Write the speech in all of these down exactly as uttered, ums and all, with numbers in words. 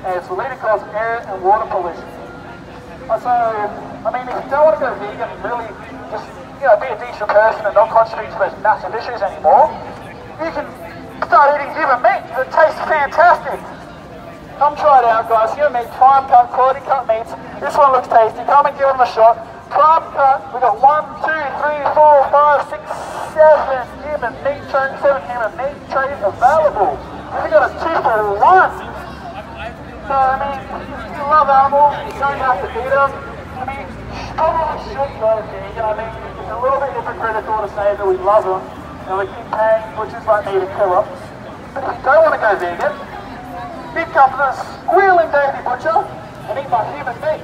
and it's leading cause air and water pollution. So, I mean, if you don't want to go vegan and really just, you know, be a decent person and not contribute to those massive issues anymore, you can start eating human meat. It tastes fantastic. Come try it out, guys. Human meat, prime cut, quality cut meats. This one looks tasty. Come and give them a shot. Prime cut, we got one, two, three, four, five, six, seven human meat trays, seven human meat trays available. We got a two for one. So I mean, if you love animals, you don't have to eat them. I mean, you probably should go vegan. I mean, it's a little bit hypocritical to say that we love them and we keep paying butchers like me to kill them. But if you don't want to go vegan, you come to the squealing baby butcher and eat my human meat.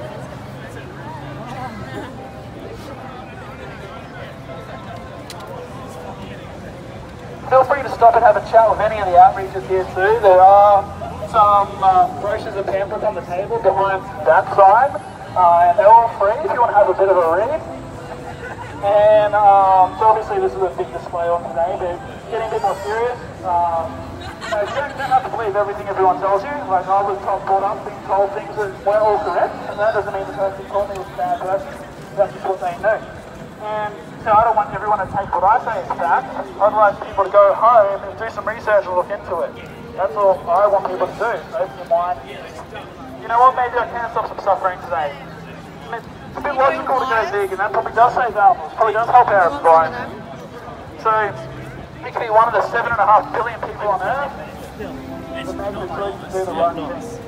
Feel free to stop and have a chat with any of the outreaches here too. There are some uh, brochures and pamphlets on the table behind that side, uh, and they're all free if you want to have a bit of a read. And um, so obviously this is a big display on today, but getting a bit more serious. Um, you, know, you don't, don't have to believe everything everyone tells you. Like I was told, brought up being told things that weren't all correct, and that doesn't mean the person who taught me was a bad person. That's just what they knew. And so I don't want everyone to take what I say as fact. I'd like people to go home and do some research and look into it. That's all I want people to do. Open your mind. You know what, maybe I can stop some suffering today. It's a bit logical to go vegan. That probably does save animals. Probably does help our environment. So, it could be one of the seven and a half billion people on Earth. But maybe the choice to do the right thing.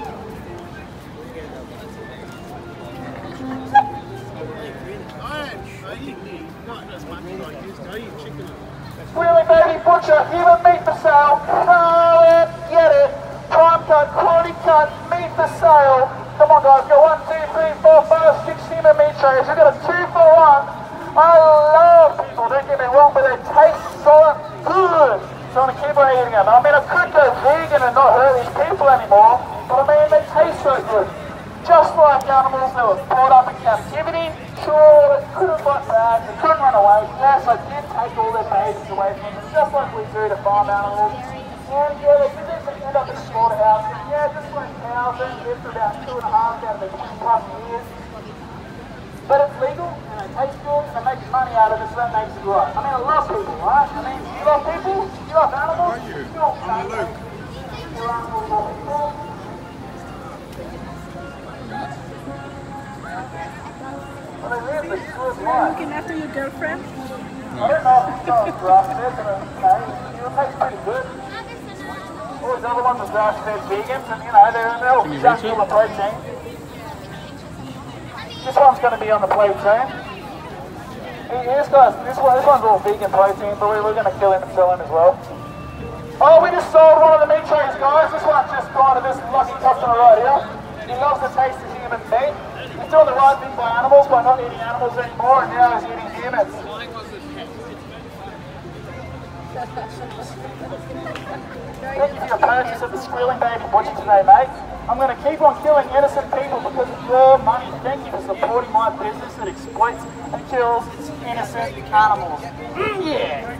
Squealing baby butcher, human meat for sale. Call it, get it. Prime cut, quality cut, meat for sale. Come on guys, go one, two, three, four, five, six human meat trays. We've got a two for one. I love people, don't get me wrong, but they taste so good. So I'm gonna keep on eating them. I mean, I could go vegan and not hurt these people anymore, but I mean, they taste so good. Just like animals that were brought up in captivity, sure, they couldn't fight back, they couldn't run away. Yes, I did take all their babies away from them, just like we do to farm animals. And yeah, they did end up in the slaughterhouse. Yeah, just like cows, they live for about two and a half out of their twenty plus years. But it's legal, and they taste good, and they make money out of it, so that makes it right. I mean, I love people, right? I mean, you love people, you love animals, you don't love people. You love people. Well, they live this good life. Looking after your girlfriend? I don't know if it's not grass-fed, but okay, it tastes pretty good. All these other ones are grass-fed vegans, and you know, they're, they're all just full of protein. This one's going to be on the plate soon. This guy's, this one, this one's all vegan protein, but we, we're going to kill him and sell him as well. Oh, we just sold one of the meat trays, guys. This one's just gone to this lucky customer right here. He loves the taste of human meat. He's doing the right thing by animals by not eating animals anymore, and now he's eating humans. Thank you for your purchase of the Squealing Baby Butcher today, mate. I'm going to keep on killing innocent people because of your money. Thank you for supporting my business that exploits and kills innocent animals. Yeah!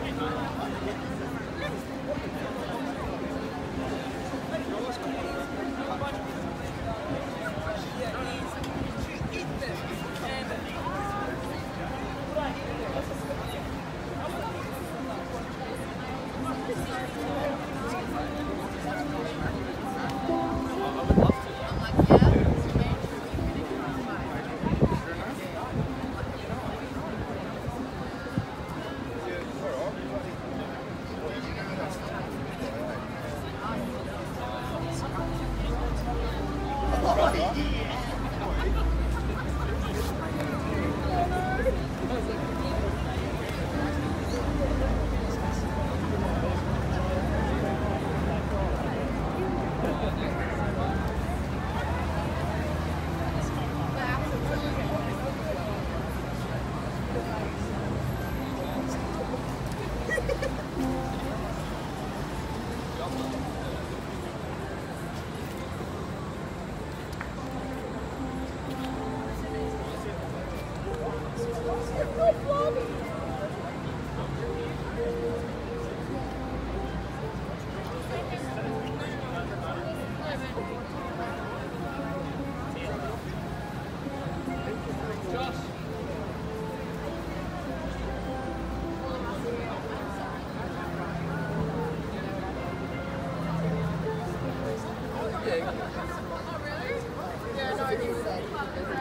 kidding. Oh, really? Yeah, no, I think so. Can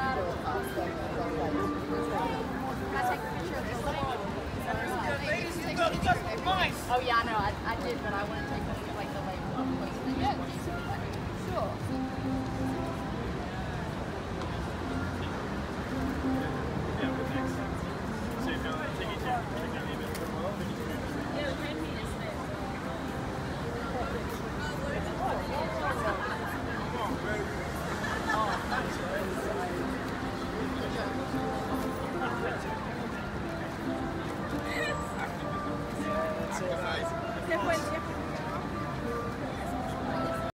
I take a picture of this? Ladies, you've got just mice! Oh, yeah, I know. I, I did, but I want to take a